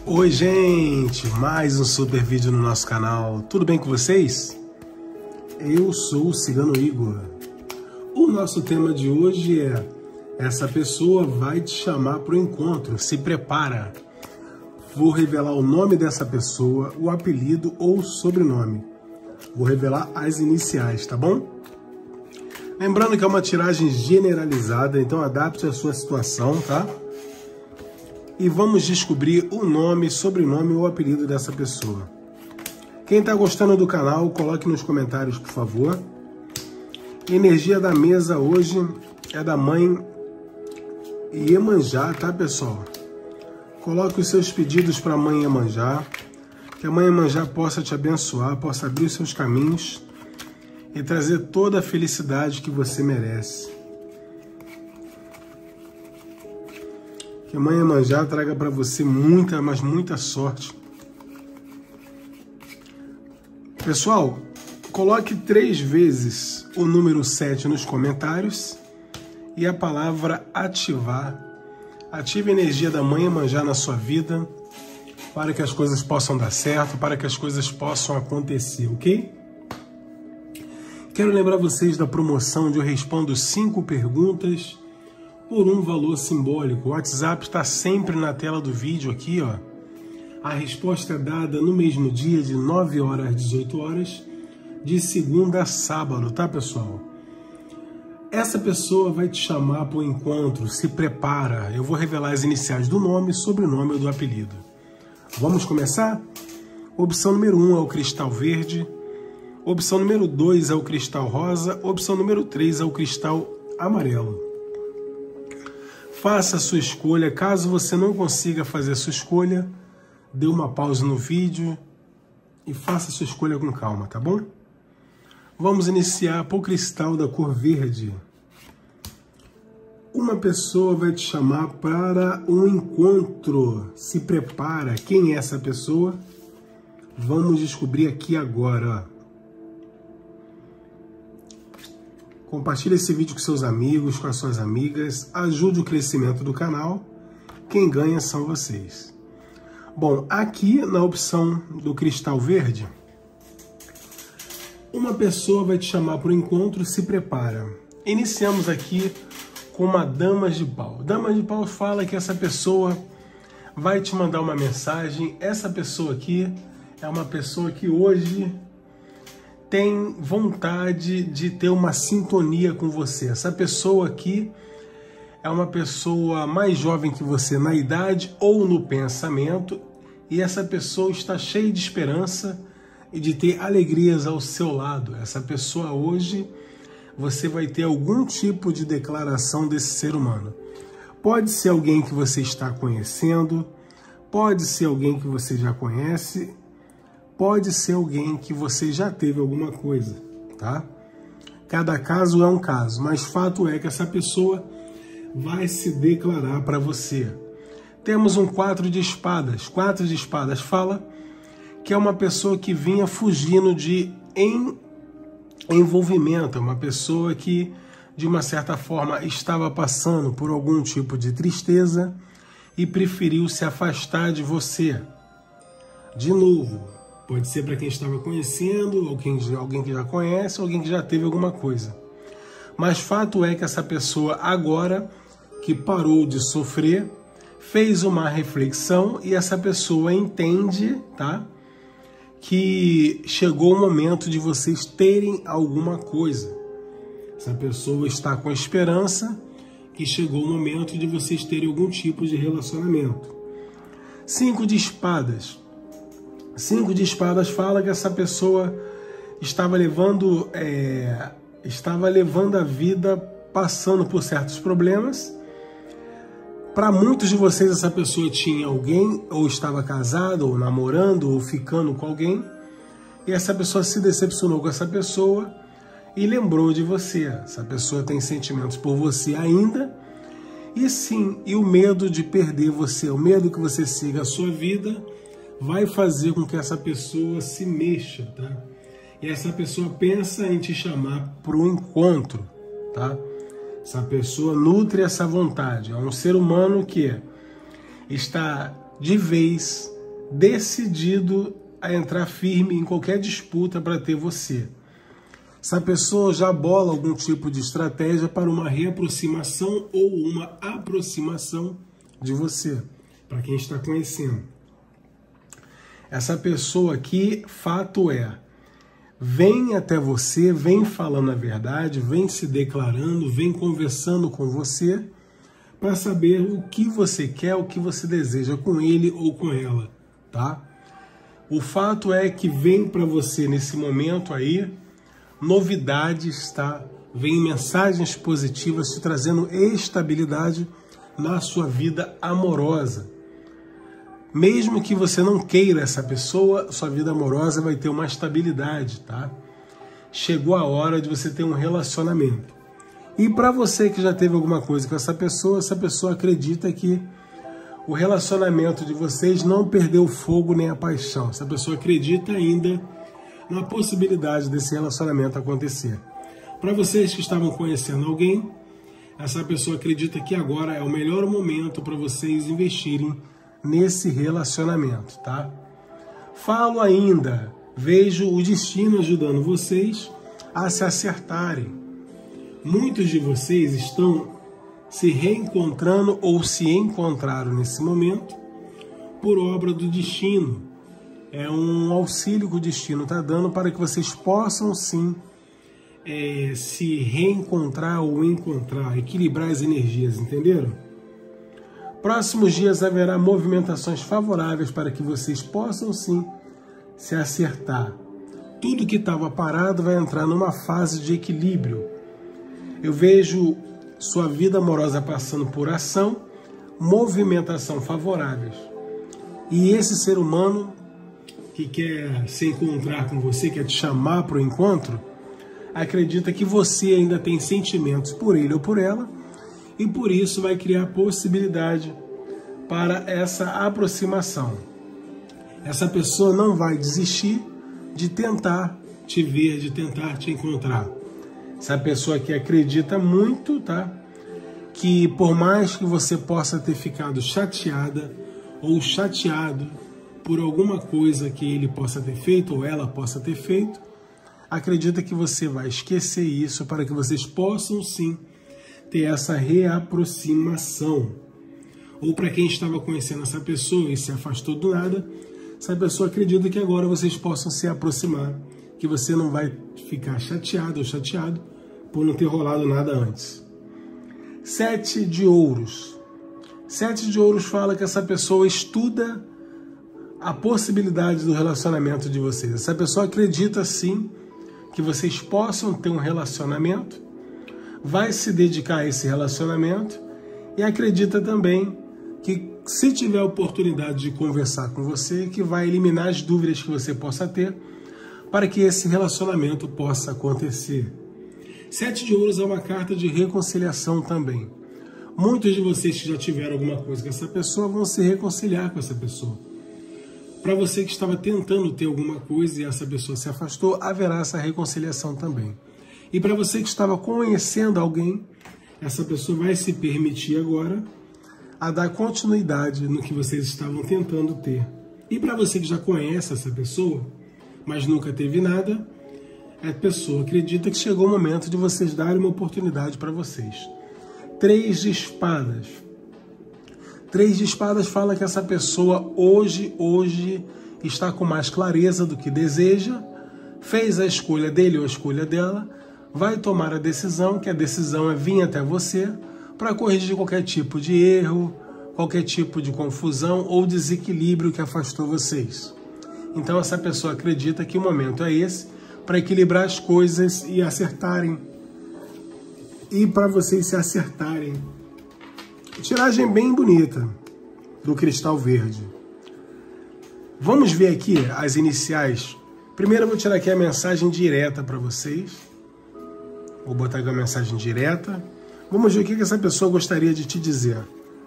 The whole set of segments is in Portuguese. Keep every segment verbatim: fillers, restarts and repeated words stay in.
Oi gente, mais um super vídeo no nosso canal, tudo bem com vocês? Eu sou o Cigano Igor. O nosso tema de hoje é: essa pessoa vai te chamar para o encontro, se prepara. Vou revelar o nome dessa pessoa, o apelido ou sobrenome. Vou revelar as iniciais, tá bom? Lembrando que é uma tiragem generalizada, então adapte a sua situação, tá? E vamos descobrir o nome, sobrenome ou apelido dessa pessoa. Quem está gostando do canal, coloque nos comentários, por favor. Energia da mesa hoje é da mãe Iemanjá, tá, pessoal? Coloque os seus pedidos para a mãe Iemanjá, que a mãe Iemanjá possa te abençoar, possa abrir os seus caminhos e trazer toda a felicidade que você merece. Que a mãe Iemanjá traga para você muita, mas muita sorte. Pessoal, coloque três vezes o número sete nos comentários e a palavra ativar. Ative a energia da mãe Iemanjá na sua vida para que as coisas possam dar certo, para que as coisas possam acontecer, ok? Quero lembrar vocês da promoção de eu respondo cinco perguntas por um valor simbólico. O WhatsApp está sempre na tela do vídeo aqui, ó. A resposta é dada no mesmo dia, de nove horas às dezoito horas, de segunda a sábado, tá, pessoal? Essa pessoa vai te chamar para o encontro, se prepara. Eu vou revelar as iniciais do nome, sobrenome ou do apelido. Vamos começar? Opção número um é o cristal verde. Opção número dois é o cristal rosa. Opção número três é o cristal amarelo. Faça a sua escolha. Caso você não consiga fazer a sua escolha, dê uma pausa no vídeo e faça a sua escolha com calma, tá bom? Vamos iniciar por cristal da cor verde. Uma pessoa vai te chamar para um encontro. Se prepara. Quem é essa pessoa? Vamos descobrir aqui agora. Compartilhe esse vídeo com seus amigos, com as suas amigas. Ajude o crescimento do canal. Quem ganha são vocês. Bom, aqui na opção do cristal verde, uma pessoa vai te chamar para o encontro, se prepara. Iniciamos aqui com uma dama de pau. Dama de pau fala que essa pessoa vai te mandar uma mensagem. Essa pessoa aqui é uma pessoa que hoje tem vontade de ter uma sintonia com você. Essa pessoa aqui é uma pessoa mais jovem que você na idade ou no pensamento, e essa pessoa está cheia de esperança e de ter alegrias ao seu lado. Essa pessoa hoje, você vai ter algum tipo de declaração desse ser humano. Pode ser alguém que você está conhecendo, pode ser alguém que você já conhece, pode ser alguém que você já teve alguma coisa, tá? Cada caso é um caso, mas fato é que essa pessoa vai se declarar para você. Temos um quatro de espadas. Quatro de espadas fala que é uma pessoa que vinha fugindo de em, envolvimento, uma pessoa que, de uma certa forma, estava passando por algum tipo de tristeza e preferiu se afastar de você. De novo, pode ser para quem estava conhecendo, ou quem, alguém que já conhece, ou alguém que já teve alguma coisa. Mas fato é que essa pessoa agora, que parou de sofrer, fez uma reflexão e essa pessoa entende, tá, que chegou o momento de vocês terem alguma coisa. Essa pessoa está com a esperança que chegou o momento de vocês terem algum tipo de relacionamento. Cinco de espadas. Cinco de espadas fala que essa pessoa estava levando, é, estava levando a vida passando por certos problemas. Para muitos de vocês, essa pessoa tinha alguém, ou estava casada, ou namorando, ou ficando com alguém, e essa pessoa se decepcionou com essa pessoa e lembrou de você. Essa pessoa tem sentimentos por você ainda, e sim, e o medo de perder você, o medo que você siga a sua vida, vai fazer com que essa pessoa se mexa, tá? E essa pessoa pensa em te chamar para o encontro, tá? Essa pessoa nutre essa vontade. É um ser humano que está de vez decidido a entrar firme em qualquer disputa para ter você. Essa pessoa já bola algum tipo de estratégia para uma reaproximação ou uma aproximação de você, para quem está conhecendo. Essa pessoa aqui, fato é, vem até você, vem falando a verdade, vem se declarando, vem conversando com você para saber o que você quer, o que você deseja com ele ou com ela, tá? O fato é que vem para você nesse momento aí novidades, tá? Vem mensagens positivas te trazendo estabilidade na sua vida amorosa. Mesmo que você não queira essa pessoa, sua vida amorosa vai ter uma estabilidade, tá? Chegou a hora de você ter um relacionamento. E para você que já teve alguma coisa com essa pessoa, essa pessoa acredita que o relacionamento de vocês não perdeu o fogo nem a paixão. Essa pessoa acredita ainda na possibilidade desse relacionamento acontecer. Para vocês que estavam conhecendo alguém, essa pessoa acredita que agora é o melhor momento para vocês investirem nesse relacionamento, tá? Falo ainda, vejo o destino ajudando vocês a se acertarem. Muitos de vocês estão se reencontrando ou se encontraram nesse momento por obra do destino. É um auxílio que o destino está dando para que vocês possam sim é, se reencontrar ou encontrar, equilibrar as energias, entenderam? Próximos dias haverá movimentações favoráveis para que vocês possam sim se acertar. Tudo que estava parado vai entrar numa fase de equilíbrio. Eu vejo sua vida amorosa passando por ação, movimentação favoráveis. E esse ser humano que quer se encontrar com você, quer te chamar para o encontro, acredita que você ainda tem sentimentos por ele ou por ela, e por isso vai criar possibilidade para essa aproximação. Essa pessoa não vai desistir de tentar te ver, de tentar te encontrar. Essa pessoa que acredita muito, tá? Que por mais que você possa ter ficado chateada ou chateado por alguma coisa que ele possa ter feito ou ela possa ter feito, acredita que você vai esquecer isso para que vocês possam sim ter essa reaproximação. Ou para quem estava conhecendo essa pessoa e se afastou do nada, essa pessoa acredita que agora vocês possam se aproximar, que você não vai ficar chateado ou chateado por não ter rolado nada antes. Sete de ouros. Sete de ouros fala que essa pessoa estuda a possibilidade do relacionamento de vocês. Essa pessoa acredita sim que vocês possam ter um relacionamento, vai se dedicar a esse relacionamento e acredita também que se tiver a oportunidade de conversar com você, que vai eliminar as dúvidas que você possa ter para que esse relacionamento possa acontecer. Sete de ouros é uma carta de reconciliação também. Muitos de vocês que já tiveram alguma coisa com essa pessoa vão se reconciliar com essa pessoa. Para você que estava tentando ter alguma coisa e essa pessoa se afastou, haverá essa reconciliação também. E para você que estava conhecendo alguém, essa pessoa vai se permitir agora a dar continuidade no que vocês estavam tentando ter. E para você que já conhece essa pessoa, mas nunca teve nada, a pessoa acredita que chegou o momento de vocês darem uma oportunidade para vocês. Três de espadas. Três de espadas fala que essa pessoa hoje, hoje está com mais clareza do que deseja, fez a escolha dele ou a escolha dela, vai tomar a decisão, que a decisão é vir até você para corrigir qualquer tipo de erro, qualquer tipo de confusão ou desequilíbrio que afastou vocês. Então essa pessoa acredita que o momento é esse para equilibrar as coisas e acertarem. E para vocês se acertarem. Tiragem bem bonita do cristal verde. Vamos ver aqui as iniciais. Primeiro eu vou tirar aqui a mensagem direta para vocês. Vou botar aqui uma mensagem direta. Vamos ver o que essa pessoa gostaria de te dizer.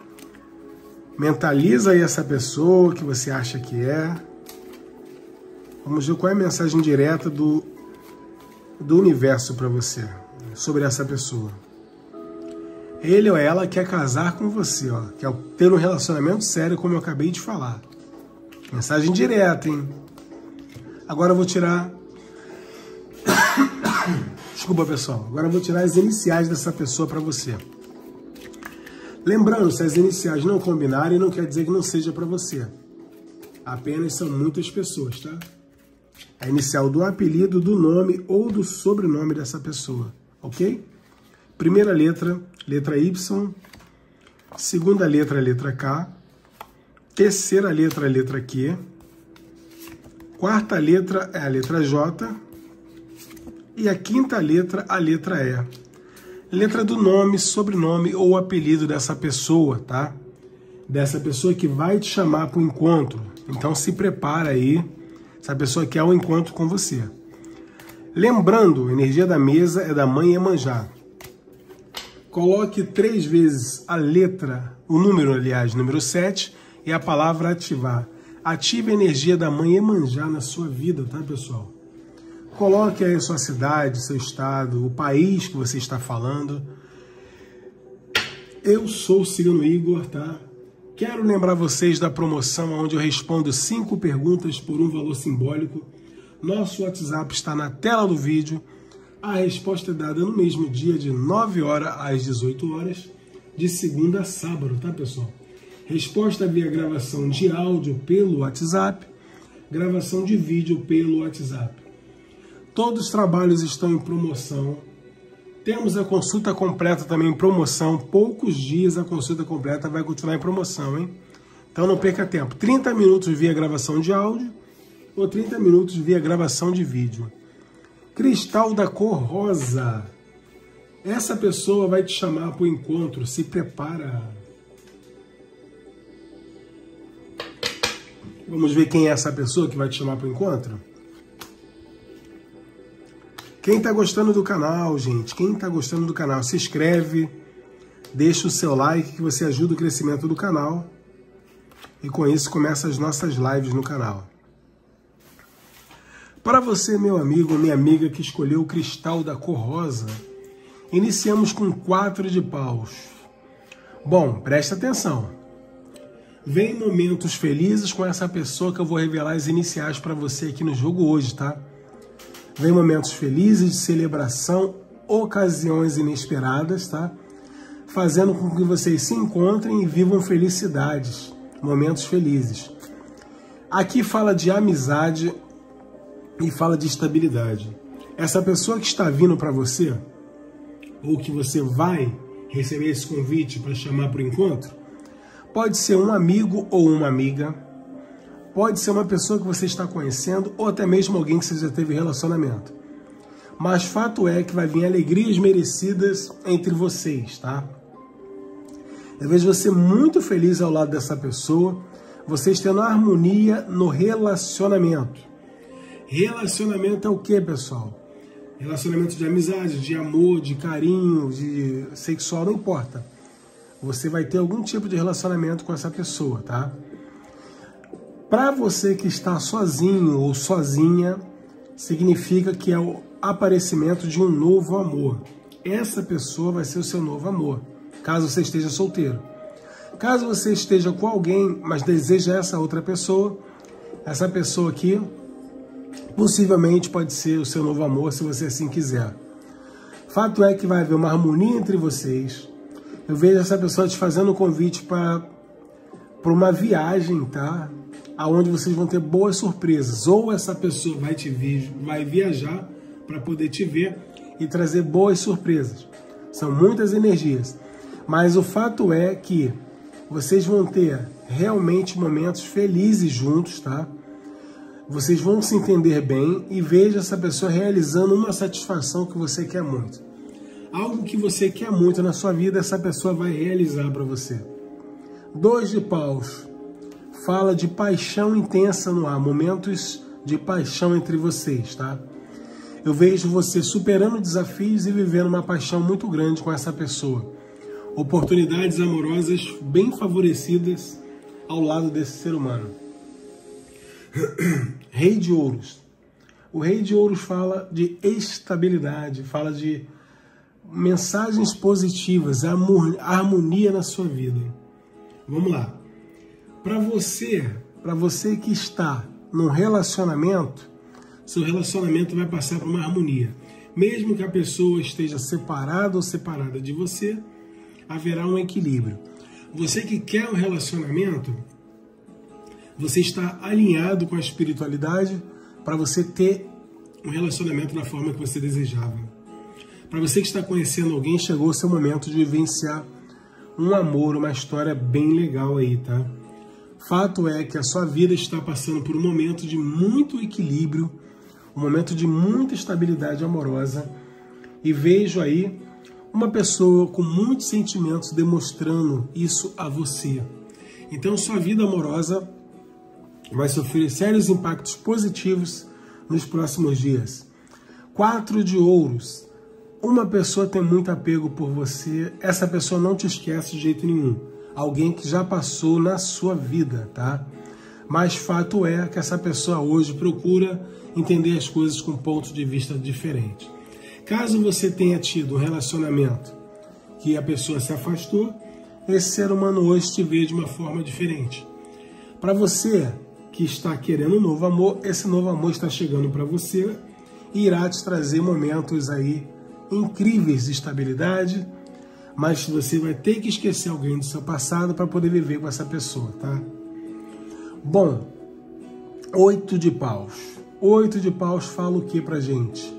Mentaliza aí essa pessoa, o que você acha que é. Vamos ver qual é a mensagem direta do, do universo para você, sobre essa pessoa. Ele ou ela quer casar com você, ó, quer ter um relacionamento sério, como eu acabei de falar. Mensagem direta, hein? Agora eu vou tirar... Desculpa, pessoal. Agora eu vou tirar as iniciais dessa pessoa para você. Lembrando, se as iniciais não combinarem, não quer dizer que não seja para você. Apenas são muitas pessoas, tá? A inicial do apelido, do nome ou do sobrenome dessa pessoa, ok? Primeira letra, letra Y. Segunda letra, letra K. Terceira letra, letra Q. Quarta letra é a letra J. E a quinta letra, a letra E. Letra do nome, sobrenome ou apelido dessa pessoa, tá? Dessa pessoa que vai te chamar para o encontro. Então se prepara aí, essa pessoa quer um encontro com você. Lembrando, a energia da mesa é da mãe Iemanjá. Coloque três vezes a letra, o número, aliás, número sete, e a palavra ativar. Ative a energia da mãe Iemanjá na sua vida, tá, pessoal? Coloque aí a sua cidade, seu estado, o país que você está falando. Eu sou o Cigano Igor, tá? Quero lembrar vocês da promoção onde eu respondo cinco perguntas por um valor simbólico. Nosso WhatsApp está na tela do vídeo. A resposta é dada no mesmo dia, de nove horas às dezoito horas, de segunda a sábado, tá, pessoal? Resposta via gravação de áudio pelo WhatsApp, gravação de vídeo pelo WhatsApp. Todos os trabalhos estão em promoção. Temos a consulta completa também em promoção. Poucos dias a consulta completa vai continuar em promoção, hein? Então não perca tempo. trinta minutos via gravação de áudio ou trinta minutos via gravação de vídeo. Cristal da cor rosa. Essa pessoa vai te chamar para o encontro. Se prepara. Vamos ver quem é essa pessoa que vai te chamar para o encontro? Quem está gostando do canal, gente, quem está gostando do canal, se inscreve, deixa o seu like que você ajuda o crescimento do canal. E com isso começa as nossas lives no canal. Para você, meu amigo, minha amiga que escolheu o cristal da cor rosa, iniciamos com quatro de paus. Bom, presta atenção. Vem momentos felizes com essa pessoa que eu vou revelar as iniciais para você aqui no jogo hoje, tá? Vem momentos felizes de celebração, ocasiões inesperadas, tá? Fazendo com que vocês se encontrem e vivam felicidades, momentos felizes. Aqui fala de amizade e fala de estabilidade. Essa pessoa que está vindo para você, ou que você vai receber esse convite para chamar para o encontro, pode ser um amigo ou uma amiga, pode ser uma pessoa que você está conhecendo ou até mesmo alguém que você já teve relacionamento. Mas fato é que vai vir alegrias merecidas entre vocês, tá? Eu vejo você muito feliz ao lado dessa pessoa, vocês tendo harmonia no relacionamento. Relacionamento é o que, pessoal? Relacionamento de amizade, de amor, de carinho, de sexual, não importa. Você vai ter algum tipo de relacionamento com essa pessoa, tá? Para você que está sozinho ou sozinha, significa que é o aparecimento de um novo amor. Essa pessoa vai ser o seu novo amor, caso você esteja solteiro. Caso você esteja com alguém, mas deseja essa outra pessoa, essa pessoa aqui, possivelmente pode ser o seu novo amor, se você assim quiser. Fato é que vai haver uma harmonia entre vocês. Eu vejo essa pessoa te fazendo um convite para para uma viagem, tá? Aonde vocês vão ter boas surpresas. Ou essa pessoa vai te vi vai viajar para poder te ver e trazer boas surpresas. São muitas energias. Mas o fato é que vocês vão ter realmente momentos felizes juntos, tá? Vocês vão se entender bem e veja essa pessoa realizando uma satisfação que você quer muito. Algo que você quer muito na sua vida, essa pessoa vai realizar para você. Dois de paus. Fala de paixão intensa no ar, momentos de paixão entre vocês, tá? Eu vejo você superando desafios e vivendo uma paixão muito grande com essa pessoa. Oportunidades amorosas bem favorecidas ao lado desse ser humano. Rei de Ouros. O Rei de Ouros fala de estabilidade, fala de mensagens positivas, harmonia na sua vida. Vamos lá. Para você, para você que está num relacionamento, seu relacionamento vai passar por uma harmonia. Mesmo que a pessoa esteja separada ou separada de você, haverá um equilíbrio. Você que quer um relacionamento, você está alinhado com a espiritualidade para você ter um relacionamento da forma que você desejava. Para você que está conhecendo alguém, chegou o seu momento de vivenciar um amor, uma história bem legal aí, tá? Fato é que a sua vida está passando por um momento de muito equilíbrio, um momento de muita estabilidade amorosa, e vejo aí uma pessoa com muitos sentimentos demonstrando isso a você. Então sua vida amorosa vai sofrer sérios impactos positivos nos próximos dias. Quatro de ouros. Uma pessoa tem muito apego por você, essa pessoa não te esquece de jeito nenhum. Alguém que já passou na sua vida, tá? Mas fato é que essa pessoa hoje procura entender as coisas com um ponto de vista diferente. Caso você tenha tido um relacionamento que a pessoa se afastou, esse ser humano hoje te vê de uma forma diferente. Para você que está querendo um novo amor, esse novo amor está chegando para você e irá te trazer momentos aí incríveis de estabilidade, mas você vai ter que esquecer alguém do seu passado para poder viver com essa pessoa, tá? Bom, oito de paus. Oito de paus fala o que pra gente?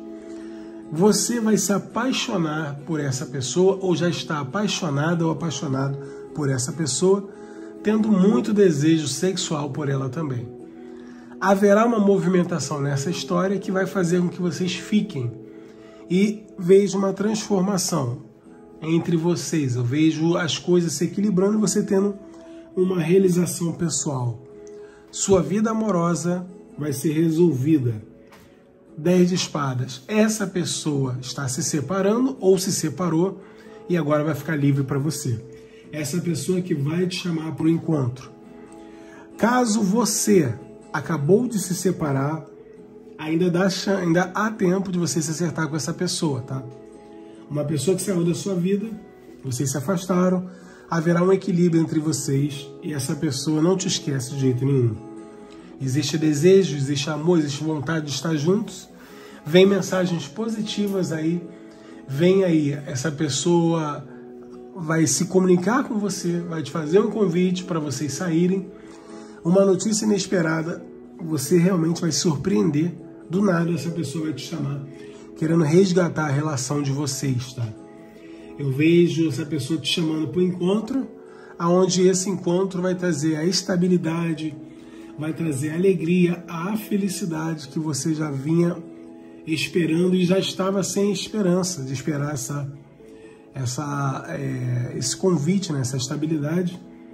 Você vai se apaixonar por essa pessoa, ou já está apaixonada ou apaixonado por essa pessoa, tendo muito desejo sexual por ela também. Haverá uma movimentação nessa história que vai fazer com que vocês fiquem e vejo uma transformação entre vocês. Eu vejo as coisas se equilibrando e você tendo uma realização pessoal. Sua vida amorosa vai ser resolvida. Dez de espadas. Essa pessoa está se separando ou se separou e agora vai ficar livre para você. Essa pessoa que vai te chamar para o encontro. Caso você acabou de se separar, ainda, dá, ainda há tempo de você se acertar com essa pessoa, tá? Uma pessoa que saiu da sua vida, vocês se afastaram, haverá um equilíbrio entre vocês e essa pessoa não te esquece de jeito nenhum. Existe desejo, existe amor, existe vontade de estar juntos. Vem mensagens positivas aí, vem aí, essa pessoa vai se comunicar com você, vai te fazer um convite para vocês saírem. Uma notícia inesperada, você realmente vai se surpreender. Do nada essa pessoa vai te chamar, querendo resgatar a relação de vocês, tá? Eu vejo essa pessoa te chamando para o encontro, aonde esse encontro vai trazer a estabilidade, vai trazer a alegria, a felicidade que você já vinha esperando e já estava sem esperança de esperar essa, essa, é, esse convite, né, essa estabilidade.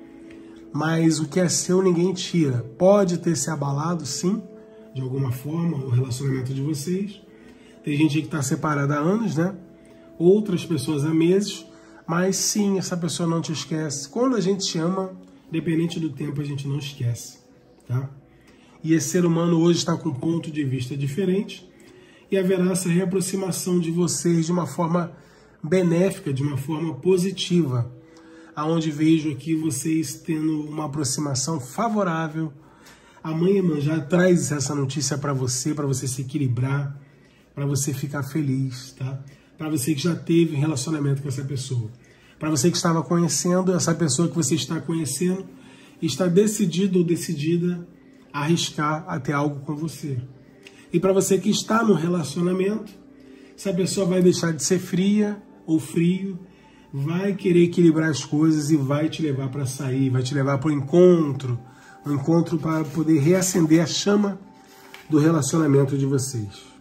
Mas o que é seu ninguém tira. Pode ter se abalado, sim, de alguma forma, o relacionamento de vocês. Tem gente que está separada há anos, né? Outras pessoas há meses, mas sim, essa pessoa não te esquece. Quando a gente te ama, independente do tempo, a gente não esquece, tá? E esse ser humano hoje está com um ponto de vista diferente e haverá essa reaproximação de vocês de uma forma benéfica, de uma forma positiva, aonde vejo aqui vocês tendo uma aproximação favorável. A Mãe Iemanjá traz essa notícia para você, para você se equilibrar, para você ficar feliz, tá? Para você que já teve relacionamento com essa pessoa. Para você que estava conhecendo, essa pessoa que você está conhecendo está decidido ou decidida a arriscar até algo com você. E para você que está no relacionamento, essa pessoa vai deixar de ser fria ou frio, vai querer equilibrar as coisas e vai te levar para sair, vai te levar para o encontro, um encontro para poder reacender a chama do relacionamento de vocês.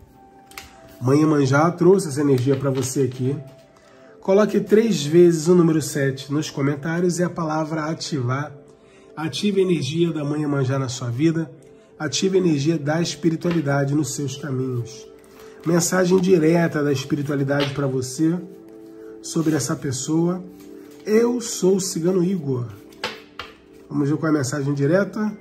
Mãe Iemanjá trouxe essa energia para você aqui. Coloque três vezes o número sete nos comentários e a palavra ativar. Ative a energia da Mãe Iemanjá na sua vida. Ative a energia da espiritualidade nos seus caminhos. Mensagem direta da espiritualidade para você sobre essa pessoa. Eu sou o Cigano Igor. Vamos ver qual é a mensagem direta.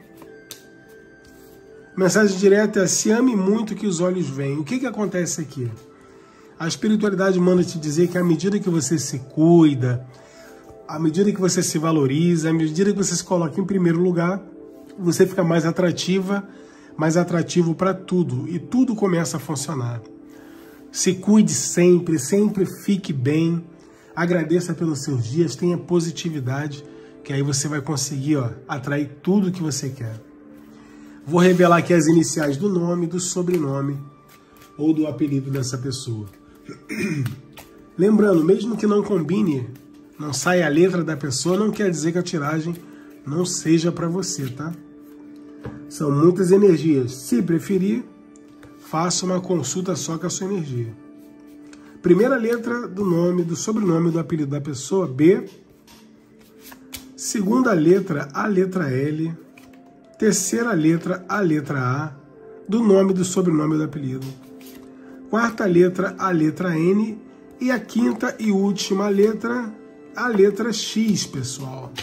Mensagem direta é: se ame muito que os olhos veem. O que que acontece aqui? A espiritualidade manda te dizer que à medida que você se cuida, à medida que você se valoriza, à medida que você se coloca em primeiro lugar, você fica mais atrativa, mais atrativo para tudo, e tudo começa a funcionar. Se cuide sempre, sempre fique bem, agradeça pelos seus dias, tenha positividade, que aí você vai conseguir, ó, atrair tudo que você quer. Vou revelar aqui as iniciais do nome, do sobrenome ou do apelido dessa pessoa. Lembrando, mesmo que não combine, não saia a letra da pessoa, não quer dizer que a tiragem não seja para você, tá? São muitas energias. Se preferir, faça uma consulta só com a sua energia. Primeira letra do nome, do sobrenome, do apelido da pessoa, B. Segunda letra, a letra L. Terceira letra, a letra A, do nome, do sobrenome, do apelido. Quarta letra, a letra N. E a quinta e última letra, a letra X, pessoal.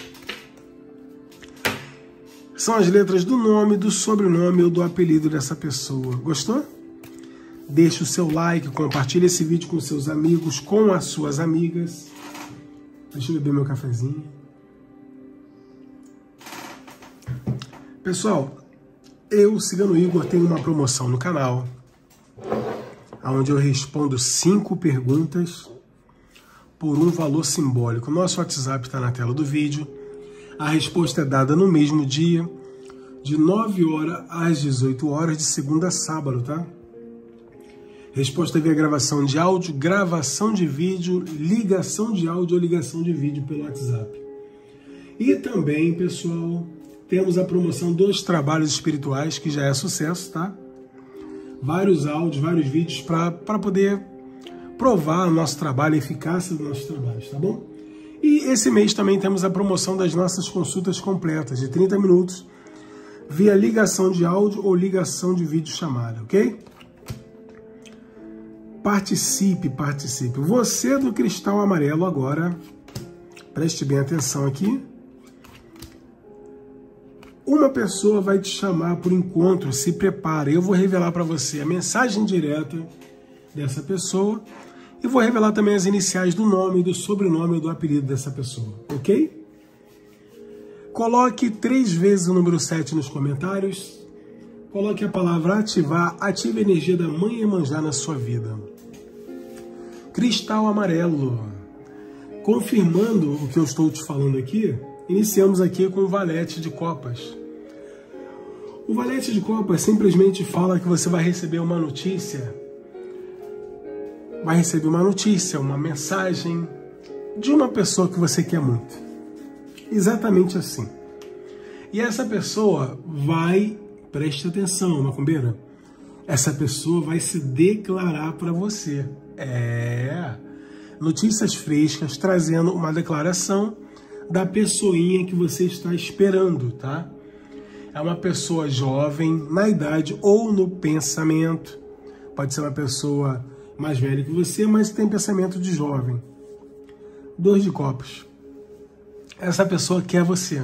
São as letras do nome, do sobrenome ou do apelido dessa pessoa. Gostou? Deixe o seu like, compartilhe esse vídeo com seus amigos, com as suas amigas. Deixa eu beber meu cafezinho. Pessoal, eu, Cigano Igor, tenho uma promoção no canal, onde eu respondo cinco perguntas por um valor simbólico. Nosso WhatsApp está na tela do vídeo. A resposta é dada no mesmo dia, de nove horas às dezoito horas, de segunda a sábado, tá? Resposta via gravação de áudio, gravação de vídeo, ligação de áudio ou ligação de vídeo pelo WhatsApp. E também, pessoal, temos a promoção dos trabalhos espirituais, que já é sucesso, tá? Vários áudios, vários vídeos para poder provar o nosso trabalho, a eficácia dos nossos trabalhos, tá bom? E esse mês também temos a promoção das nossas consultas completas, de trinta minutos, via ligação de áudio ou ligação de vídeo chamada, ok? Participe, participe. Você do Cristal Amarelo agora, preste bem atenção aqui. Uma pessoa vai te chamar por encontro, se prepare. Eu vou revelar para você a mensagem direta dessa pessoa e vou revelar também as iniciais do nome, do sobrenome ou do apelido dessa pessoa, ok? Coloque três vezes o número sete nos comentários. Coloque a palavra ativar, ative a energia da Mãe Iemanjá na sua vida. Cristal Amarelo. Confirmando o que eu estou te falando aqui, iniciamos aqui com o valete de copas. O valete de copas simplesmente fala que você vai receber uma notícia, vai receber uma notícia, uma mensagem de uma pessoa que você quer muito. Exatamente assim. E essa pessoa vai, preste atenção, macumbeira, essa pessoa vai se declarar para você. É, notícias frescas, trazendo uma declaração da pessoinha que você está esperando, tá? É uma pessoa jovem, na idade ou no pensamento. Pode ser uma pessoa mais velha que você, mas tem pensamento de jovem. Dois de copas. Essa pessoa quer você.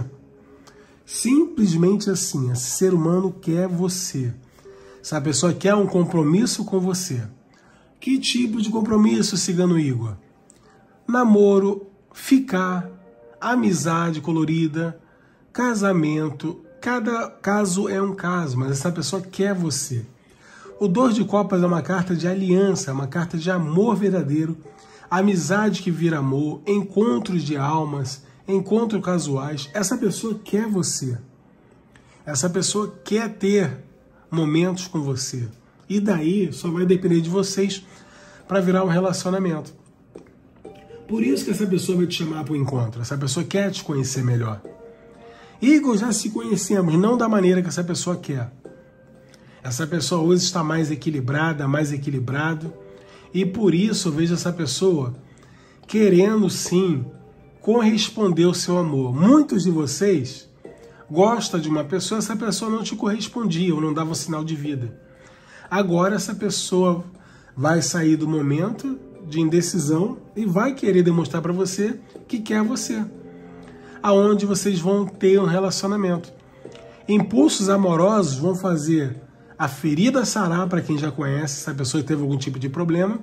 Simplesmente assim, esse ser humano quer você. Essa pessoa quer um compromisso com você. Que tipo de compromisso, Cigano Igor? Namoro, ficar, amizade colorida, casamento. Cada caso é um caso, mas essa pessoa quer você. O dois de copas é uma carta de aliança, é uma carta de amor verdadeiro, amizade que vira amor, encontros de almas, encontros casuais. Essa pessoa quer você. Essa pessoa quer ter momentos com você. E daí só vai depender de vocês para virar um relacionamento. Por isso que essa pessoa vai te chamar para o encontro. Essa pessoa quer te conhecer melhor. Igor, já se conhecemos, não da maneira que essa pessoa quer. Essa pessoa hoje está mais equilibrada, mais equilibrado. E por isso eu vejo essa pessoa querendo sim corresponder ao seu amor. Muitos de vocês gostam de uma pessoa, essa pessoa não te correspondia ou não dava um sinal de vida. Agora essa pessoa vai sair do momento de indecisão e vai querer demonstrar para você que quer você. Aonde vocês vão ter um relacionamento. Impulsos amorosos vão fazer a ferida sarar para quem já conhece, essa pessoa teve algum tipo de problema.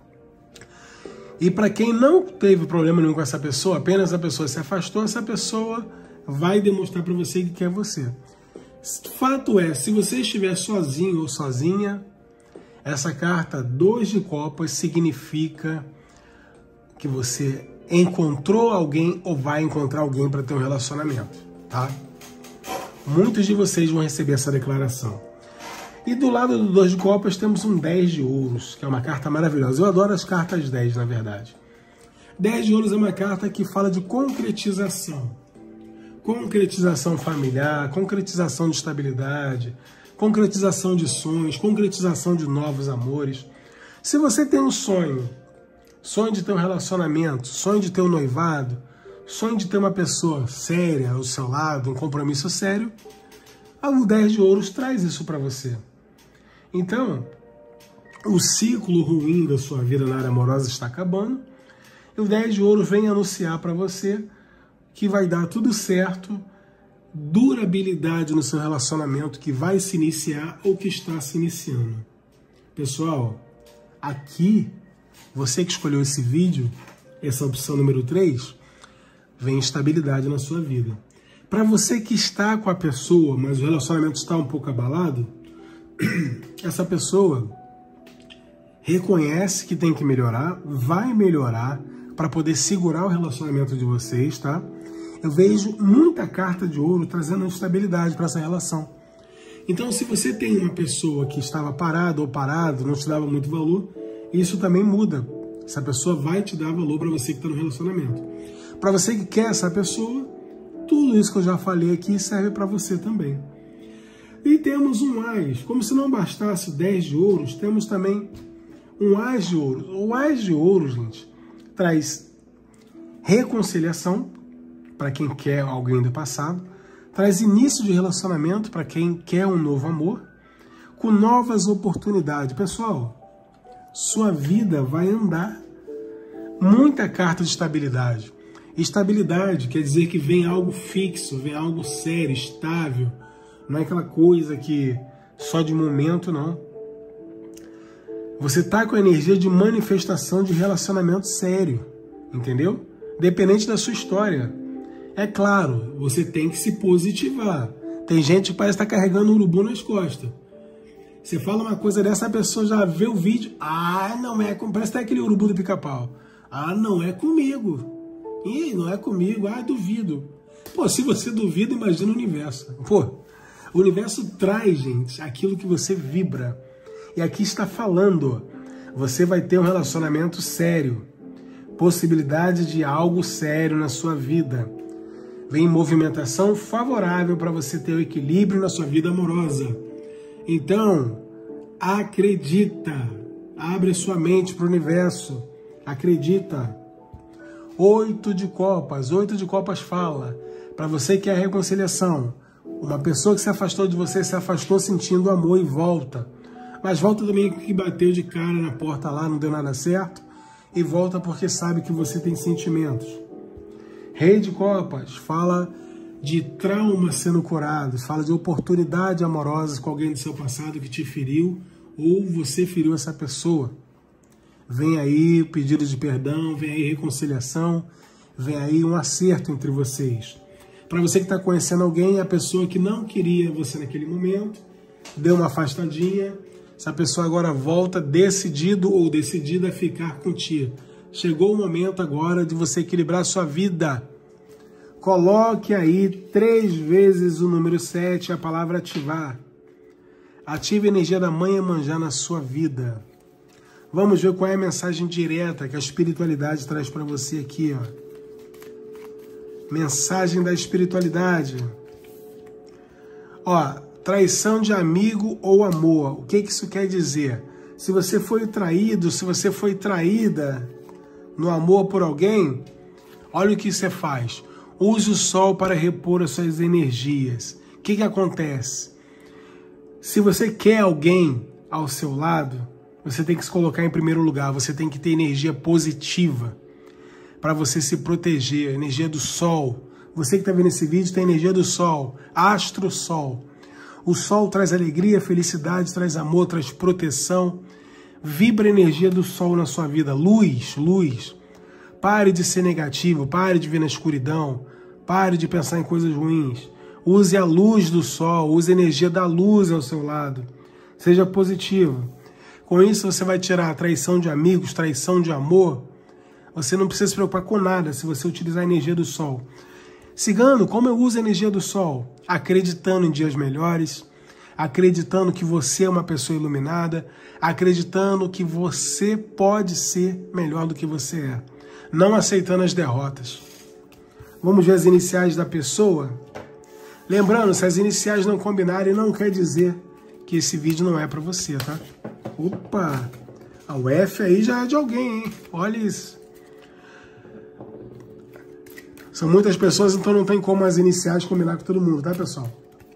E para quem não teve problema nenhum com essa pessoa, apenas a pessoa se afastou, essa pessoa vai demonstrar para você que quer você. Fato é, se você estiver sozinho ou sozinha, essa carta dois de copas significa que você encontrou alguém ou vai encontrar alguém para ter um relacionamento, tá? Muitos de vocês vão receber essa declaração. E do lado do dois de copas temos um dez de ouros, que é uma carta maravilhosa. Eu adoro as cartas dez, na verdade. dez de ouros é uma carta que fala de concretização. Concretização familiar, concretização de estabilidade, concretização de sonhos, concretização de novos amores. Se você tem um sonho, sonho de ter um relacionamento, sonho de ter um noivado, sonho de ter uma pessoa séria ao seu lado, um compromisso sério, o dez de ouros traz isso para você. Então, o ciclo ruim da sua vida na área amorosa está acabando, e o dez de ouros vem anunciar para você que vai dar tudo certo, durabilidade no seu relacionamento que vai se iniciar ou que está se iniciando. Pessoal, aqui, você que escolheu esse vídeo, essa opção número três, vem estabilidade na sua vida. Para você que está com a pessoa, mas o relacionamento está um pouco abalado, essa pessoa reconhece que tem que melhorar, vai melhorar para poder segurar o relacionamento de vocês, tá? Eu vejo muita carta de ouro trazendo estabilidade para essa relação. Então, se você tem uma pessoa que estava parada ou parado, não te dava muito valor, isso também muda. Essa pessoa vai te dar valor para você que está no relacionamento. Para você que quer essa pessoa, tudo isso que eu já falei aqui serve para você também. E temos um Ás. Como se não bastasse dez de ouros, temos também um Ás de ouros. O Ás de ouros, gente, traz reconciliação para quem quer alguém do passado, traz início de relacionamento para quem quer um novo amor, com novas oportunidades. Pessoal, sua vida vai andar. Muita carta de estabilidade. Estabilidade quer dizer que vem algo fixo, vem algo sério, estável. Não é aquela coisa que só de momento, não. Você está com a energia de manifestação de relacionamento sério, entendeu? Dependente da sua história. É claro, você tem que se positivar. Tem gente que parece estar carregando um urubu nas costas. Você fala uma coisa dessa, a pessoa já vê o vídeo. Ah, não é comigo. Parece até aquele urubu do pica-pau. Ah, não é comigo. Ih, não é comigo. Ah, duvido. Pô, se você duvida, imagina o universo. Pô, o universo traz, gente, aquilo que você vibra. E aqui está falando. Você vai ter um relacionamento sério. Possibilidade de algo sério na sua vida. Vem movimentação favorável para você ter o equilíbrio na sua vida amorosa. Então, acredita. Abre a sua mente para o universo. Acredita. Oito de copas. Oito de copas fala. Para você que é a reconciliação. Uma pessoa que se afastou de você, se afastou sentindo amor e volta. Mas volta também que bateu de cara na porta lá, não deu nada certo. E volta porque sabe que você tem sentimentos. Rei de copas fala de trauma sendo curado, fala de oportunidade amorosa com alguém do seu passado que te feriu ou você feriu essa pessoa. Vem aí pedido de perdão, vem aí reconciliação, vem aí um acerto entre vocês. Para você que está conhecendo alguém, a pessoa que não queria você naquele momento, deu uma afastadinha, essa pessoa agora volta decidido ou decidida a ficar contigo. Chegou o momento agora de você equilibrar a sua vida. Coloque aí três vezes o número sete, a palavra ativar. Ative a energia da Mãe Iemanjá na sua vida. Vamos ver qual é a mensagem direta que a espiritualidade traz para você aqui, ó. Mensagem da espiritualidade. Ó, traição de amigo ou amor. O que que isso quer dizer? Se você foi traído, se você foi traída no amor por alguém, olha o que você faz. Use o sol para repor as suas energias. O que que acontece? Se você quer alguém ao seu lado, você tem que se colocar em primeiro lugar. Você tem que ter energia positiva para você se proteger. Energia do sol. Você que está vendo esse vídeo tem energia do sol. Astro-sol. O sol traz alegria, felicidade, traz amor, traz proteção. Vibra a energia do sol na sua vida. Luz, luz. Pare de ser negativo, pare de ver na escuridão, pare de pensar em coisas ruins. Use a luz do sol, use a energia da luz ao seu lado. Seja positivo. Com isso você vai tirar a traição de amigos, traição de amor. Você não precisa se preocupar com nada se você utilizar a energia do sol. Cigano, como eu uso a energia do sol? Acreditando em dias melhores, acreditando que você é uma pessoa iluminada, acreditando que você pode ser melhor do que você é, não aceitando as derrotas. Vamos ver as iniciais da pessoa? Lembrando, se as iniciais não combinarem, não quer dizer que esse vídeo não é para você, tá? Opa! O F aí já é de alguém, hein? Olha isso. São muitas pessoas, então não tem como as iniciais combinar com todo mundo, tá, pessoal?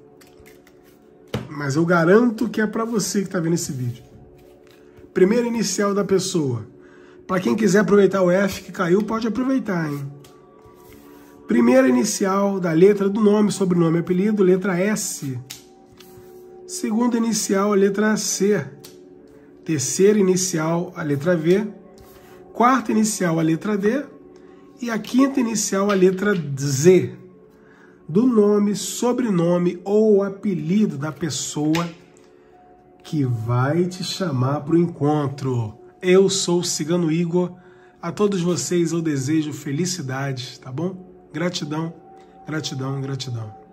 Mas eu garanto que é para você que está vendo esse vídeo. Primeira inicial da pessoa. Para quem quiser aproveitar o F que caiu, pode aproveitar, hein? Primeira inicial da letra do nome, sobrenome, apelido, letra S. Segunda inicial, a letra C. Terceira inicial, a letra V. Quarta inicial, a letra D. E a quinta inicial, a letra Z. Do nome, sobrenome ou apelido da pessoa que vai te chamar para o encontro. Eu sou o Cigano Igor. A todos vocês eu desejo felicidade, tá bom? Gratidão, gratidão, gratidão.